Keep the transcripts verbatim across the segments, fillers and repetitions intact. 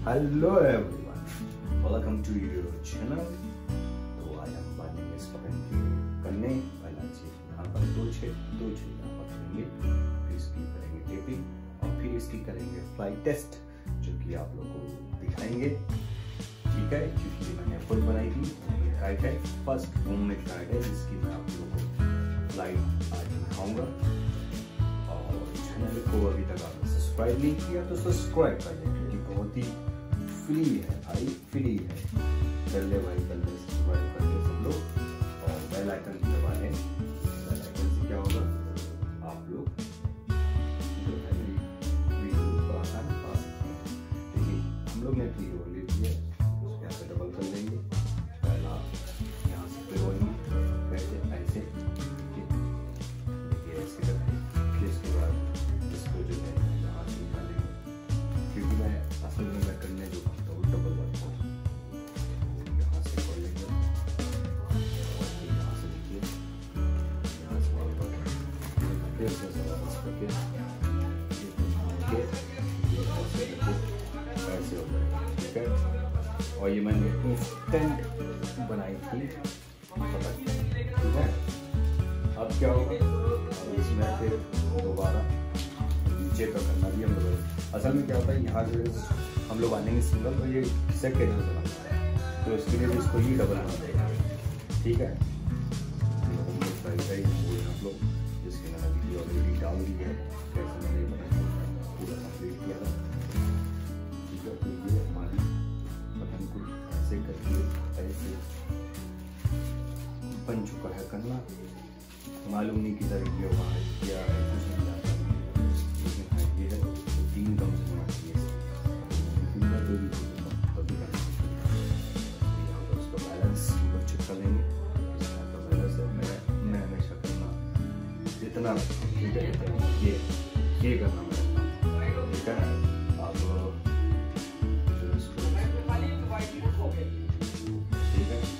Hello everyone, welcome to your channel. तो आज हम बांधेंगे इस बटन के कन्ने। पहला चीज यहाँ पर दो छेद दो छेद यहाँ पर करेंगे, फिर इसकी करेंगे टेपिंग और फिर इसकी करेंगे फ्लाइट टेस्ट, जो कि आप लोगों को दिखाएंगे। ठीक है, क्योंकि मैंने खुद बनाई थी, ट्राई है फर्स्ट होम में ट्राई है, जिसकी मैं आप लोगों को फ्लाइट आज दिखाऊंगा। और चैनल को अभी तक आपने सब्सक्राइब नहीं किया तो सब्सक्राइब कर लें, क्योंकि बहुत ही फ्री है भाई, फ्री है। कर ले भाई, कर ले, सब्सक्राइब कर ले सब लोग और बेल आइकन दबा लें। बेल आइकन से क्या होगा, आप लोग जो है वीडियो को आसान पा सकते हैं। देखिए, हम लोग ने वीडियो ले लिया, यहाँ पे डबल कर लेंगे। पहला यहाँ से पे होगी, वैसे ऐसे देखिए ऐसे करके, फिर इसके बाद इसको जो है यहाँ से निकालेंगे, क्योंकि मैं असल में मैं करने जो करता हूँ डबल वर्क को यहाँ से कर लेंगे और यहाँ से देखिए, यहाँ से और फिर से इस करके ये ऐसे करके ऐसे हो जाएगा। ठीक है, और ये मैंने इंस्टेंट बनाई थी पता। ठीक है, अब क्या होगा, इसमें फिर दोबारा नीचे का करना भी हम लोग। असल में क्या होता है, यहाँ जो हम लोग आनेंगे सिंगल, तो ये सेट के से बनता है, तो इसके लिए इसको ही डबल बना देगा। ठीक है, आप लोग जिसकी मैंने वीडियो ऑलरेडी डाल दी है, कैसे मैंने पूरा कंप्लीट किया था। ठीक है, तो ये हमारी बटन को ऐसे करके ऐसे बन चुका है करना। मालूम नहीं किधर ये वहाँ किया है, कुछ नहीं जानता, लेकिन हाँ ये है तीन कम से होना चाहिए। जो भी कभी उसका बैलेंस चेक कर लेंगे, इसका बैलेंस है। मैं मैं हमेशा करना जितना ठीक है ये ये करना मैं, ठीक है। आप जो इसको ठीक है,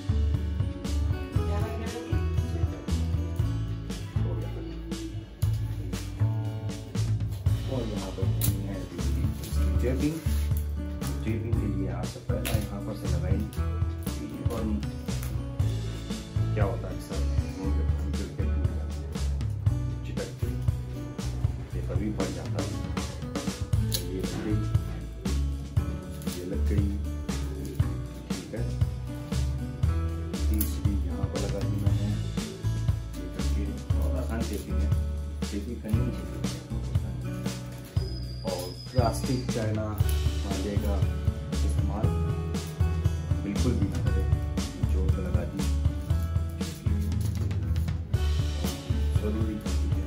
और यहाँ पर टेपिंग टेपिंग के लिए यहाँ से पहला यहाँ पर से लगाएंगे। और क्या होता है सर, चिटक ये कभी पड़ जाता है, ये पूरी ये लग गई। ठीक है, तीसरी यहाँ पर लगा दी मैंने, ये करके। और आसान टेपिंग है, टेपिंग करनी चाहिए। और प्लास्टिक चाइना मांझे का इस्तेमाल बिल्कुल भी ना करें, जो लगा दी जरूरी चीज़ें।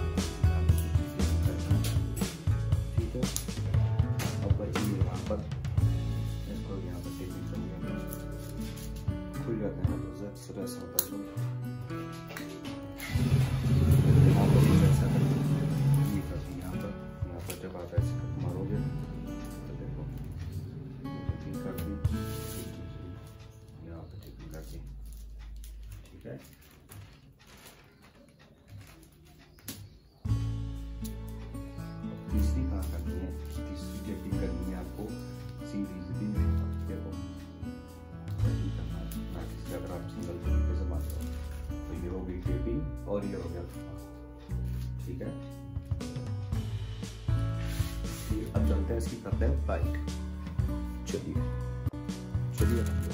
ठीक है, अब बची यहाँ पर इसको यहाँ पर टेपिंग कर खुल जाते हैं, तो सरस होता है। यहाँ पर ऐसा ये करती यहाँ पर यहाँ पर जब आप ऐसे मारोगे तो देखो टेपिंग कर दी, यहाँ पर टेपिंग कर दी। ठीक है, तीसरी कहाँ करनी है, तीसरी टेपिंग करनी है आपको सीरीज भी नहीं देखो करना है। अगर आप सिंगल तरीके से मारते हो तो ये हो गई टेपिंग और ये हो गया। ठीक है, अब चलते हैं इसकी करते हैं फ्लाइट। चलिए चलिए